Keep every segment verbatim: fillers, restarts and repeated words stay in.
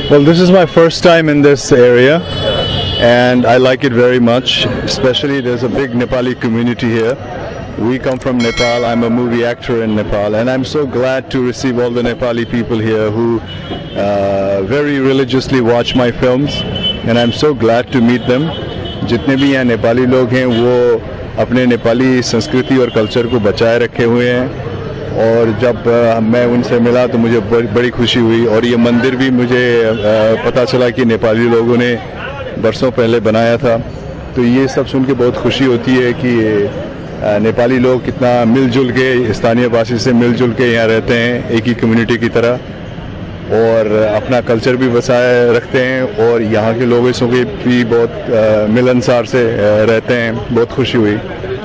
Well, this is my first time in this area and I like it very much. Especially there's a big Nepali community here. We come from Nepal. I'm a movie actor in Nepal and I'm so glad to receive all the Nepali people here who uh, very religiously watch my films and I'm so glad to meet them. जितने भी यहाँ नेपाली लोग हैं वो अपने नेपाली संस्कृति और culture को बचाए रखे हुए हैं और जब मैं उनसे मिला तो मुझे बड़ी खुशी हुई और ये मंदिर भी मुझे पता चला कि नेपाली लोगों ने बरसों पहले बनाया था। तो ये सब सुन के बहुत खुशी होती है कि नेपाली लोग कितना मिलजुल के स्थानीय वासी से मिलजुल के यहाँ रहते हैं एक ही कम्युनिटी की तरह और अपना कल्चर भी बचाए रखते हैं और यहाँ के लोगों से भी बहुत मिलनसार से रहते हैं। बहुत खुशी हुई।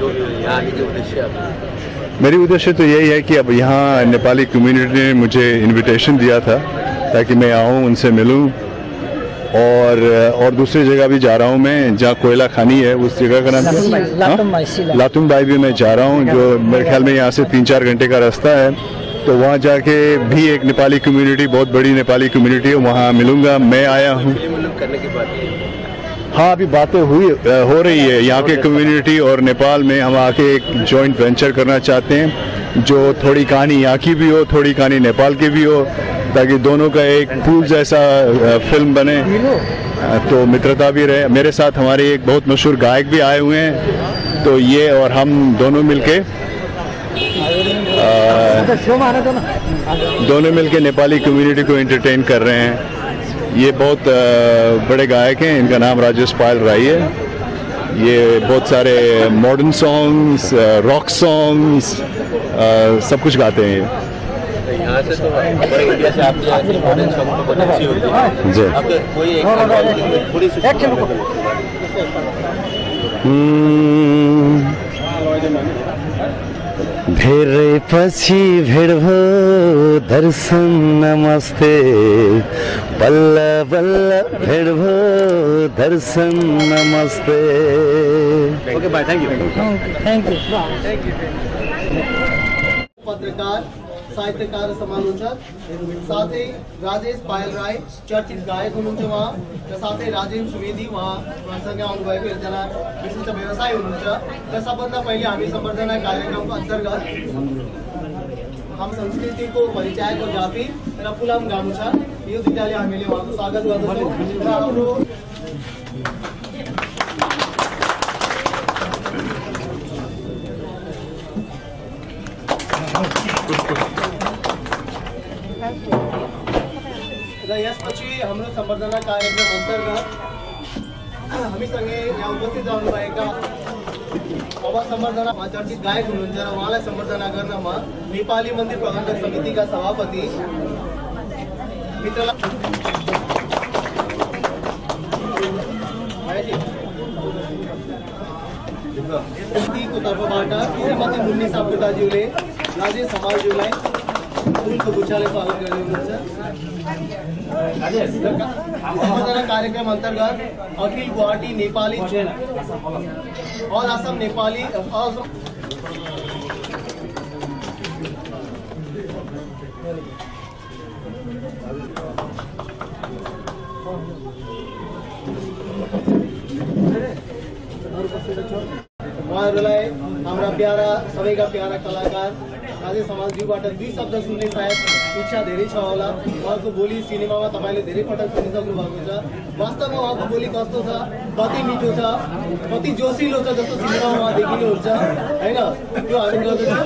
मेरी उद्देश्य तो यही है कि अब यहाँ नेपाली कम्युनिटी ने मुझे इनविटेशन दिया था ताकि मैं आऊँ उनसे मिलूँ और और दूसरी जगह भी जा रहा हूँ मैं जहाँ कोयला खानी है उस जगह का नाम क्या? लातुंगबाई भी मैं जा रहा हूँ जो मेरे ख्याल में यहाँ से तीन चार घंटे का रास्ता है। तो वहाँ जाके भी एक नेपाली कम्युनिटी बहुत बड़ी नेपाली कम्युनिटी है वहाँ मिलूँगा। मैं आया हूँ। हाँ अभी बातें हुई हो रही है यहाँ के कम्युनिटी और नेपाल में हम आके एक जॉइंट वेंचर करना चाहते हैं जो थोड़ी कहानी यहाँ की भी हो थोड़ी कहानी नेपाल की भी हो ताकि दोनों का एक पूल जैसा फिल्म बने तो मित्रता भी रहे। मेरे साथ हमारे एक बहुत मशहूर गायक भी आए हुए हैं तो ये और हम दोनों मिलके दोनों मिलके नेपाली कम्युनिटी को एंटरटेन कर रहे हैं। ये बहुत बड़े गायक हैं इनका नाम राजेश पायल राय है। ये बहुत सारे मॉडर्न सॉन्ग्स रॉक सॉन्ग्स सब कुछ गाते हैं। यहाँ से तो हमारे इंडिया से आपने मॉडर्न सॉन्ग तो बहुत अच्छी होती है जी। अब कोई एक थोड़ी धेरै पछि भेट भयो दर्शन नमस्ते बल्ल बल्ल भेट भयो दर्शन नमस्ते। Okay bye thank you thank you thank you. पत्रकार साहित्यकार समालोचक साथै राजेश पायल राय चर्चित गायक हुनुहुन्छ उहाँ र साथै राजेश सुवेदी उहाँ उहाँसँग आउनुभएको एकजना विशिष्ट व्यवसायी हुनुहुन्छ र सबभन्दा पहिले हामी सम्बर्धना कार्यक्रमको अन्तर्गत हम संस्कृतिको परिचयको जाति र पुलाम गामुछा यो दुईटाले हामीले उहाँको स्वागत गर्दछौँ र हाम्रो र यसपछि हाम्रो सम्बर्धना कार्यक्रम अन्तर्गत हामीसँगै यहाँ उपस्थित रहनुभएका अब सम्बर्धनामा चर्चित गायक हुनुहुन्छ र उहाँलाई सम्बर्धना गर्नमा नेपाली मन्दिर प्रबन्धक समितिका सभापति मित्रलाई समितिको तर्फबाट श्रीमती मुन्नी सापकोटाज्यूले राजेश समालज्यूलाई फुलको गुच्छाले स्वागत गर्दै हुनुहुन्छ। सम्बर्धना कार्यक्रम अन्तर्गत अखिल गुवाहाटी नेपाली अल आसाम नेपाली उहाँहरूलाई हाम्रा प्यारा सबैका प्यारा कलाकार राजेश समालज्यूबाट दुई शब्द सुन्ने सायद इच्छा धेरै छ होला। उहाँको बोली सिनेमामा तपाईँले धेरै पटक सुनिसक्नु भएको छ। वास्तवमा उहाँको बोली कस्तो छ कति मिठो छ कति जोसिलो छ जस्तो सिनेमामा देखिनुहुन्छ होइन त्यो हामी गर्दछौँ।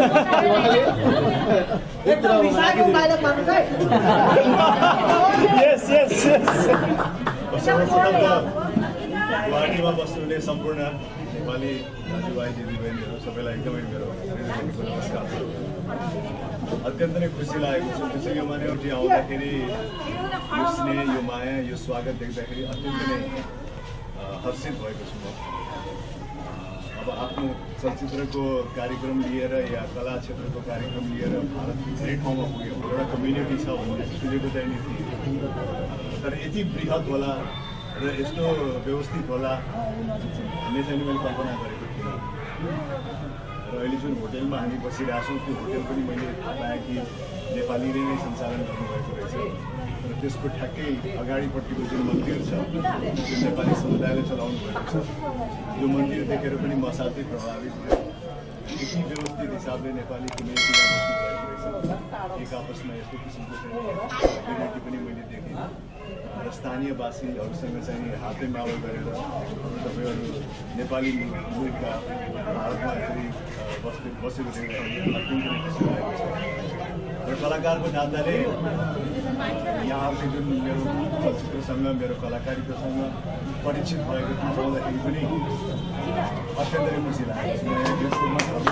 गुवाहाटीमा बस्नुहुने सम्पूर्ण नेपाली दाजुभाइ दिदीबहिनीहरू सबैलाई एकदमै मेरो नमस्कार। अत्यन्त नै खुसी लागेको छ। त्यसैले यो मानेटी आउँदाखेरि यो स्नेह यो माया यो स्वागत देख्दाखेरि अत्यन्त नै हर्षित भएको छु म। अब आफ्नो चलचित्रको कार्यक्रम लिएर या कला क्षेत्रको कार्यक्रम लिएर भारत धेरै ठाउँमा पुग्यो। एउटा कम्युनिटी छ भन्ने सुनेको चाहिँ नि थिएँ तर यति बृहत होला र यस्तो व्यवस्थित होला भन्ने चाहिँ मैले कल्पना गरेको थिइनँ। र अहिले जुन होटेलमा हामी बसिरहेछौँ त्यो होटेल पनि मैले थाहा पाएँ कि नेपालीले नै सञ्चालन गर्नुभएको रहेछ। र त्यसको ठ्याक्कै अगाडिपट्टिको जुन मन्दिर छ त्यो नेपाली समुदायले चलाउनु भएको छ। यो मन्दिर देखेर पनि म साथै प्रभावित भएँ। यति व्यवस्थित हिसाबले नेपाली कम्युनिटीमा बस्नुभएको रहेछ। एक आपसमा यस्तो किसिमको युनिटी पनि मैले देखेँ र स्थानीयवासीहरूसँग चाहिँ हातै मावल गरेर तपाईँहरू नेपाली मुलुकका भारतमा यसरी बस्दै बसेको देखेर अत्यन्तै खुसी लागेको छ। र कलाकारको नाताले यहाँहरूले जुन मेरो चलचित्रसँग मेरो कलाकारितासँग परिचित भएको थाहा पाउँदाखेरि पनि अत्यन्तै खुसी लागेको छ।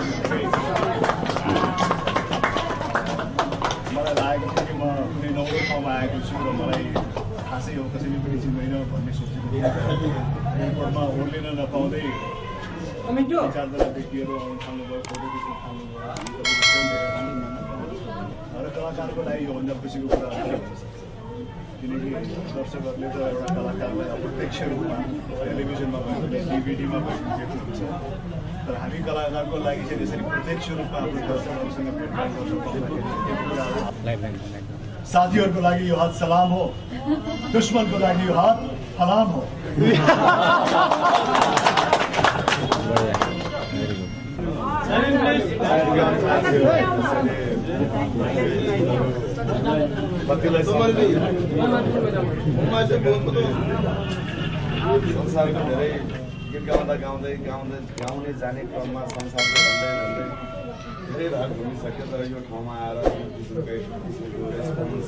मलाई लागेको थियो कि म कुनै नौलो ठाउँमा आएको छु र मलाई खासै हो कसैले पनि चिन्दैन भन्ने सोचेको थिएँ। एयरपोर्टमा ओर्लिन नपाउँदै चारजना व्यक्तिहरू आउनु थाल्नुभयो, फोटो खिच्न थाल्नुभयो। र कलाकारको लागि योभन्दा खुसीको कुरा के हुन सक्छ, किनकि दर्शकहरूले त एउटा कलाकारलाई अप्रत्यक्ष रूपमा टेलिभिजनमा भयो भने डिभिडीमा भएको देख्नुहुन्छ, तर हामी कलाकारको लागि चाहिँ यसरी प्रत्यक्ष रूपमा आफ्नो दर्शकहरूसँग भेटघाट गर्न पाउँदाखेरि त्यो कुराहरू साथीहरूको लागि यो हात सलाम हो, दुश्मनको लागि यो हात फलाम हो। संसारको धेरै गीत गाउँदा गाउँदै गाउँदै गाउने जाने क्रममा संसारको भन्दै भन्दै धेरै भाग घुमिसक्यो, तर यो ठाउँमा आएर जुन किसिमको रेस्पोन्स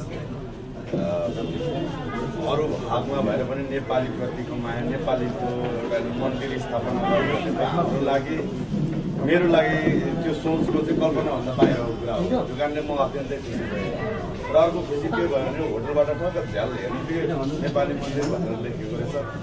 अरू भागमा भएर पनि नेपाली प्रतिको माया, नेपालीको एउटा मन्दिर स्थापना गर्नु हाम्रो लागि, मेरो लागि त्यो सोचको चाहिँ कल्पनाभन्दा बाहिरको कुरा हो। त्यो कारणले म अत्यन्तै खुसी भएँ। र अर्को खुसी के भयो भने होटलबाट ठक्क झ्याल हेर्नु नेपाली मन्दिर भनेर लेखेको रहेछ।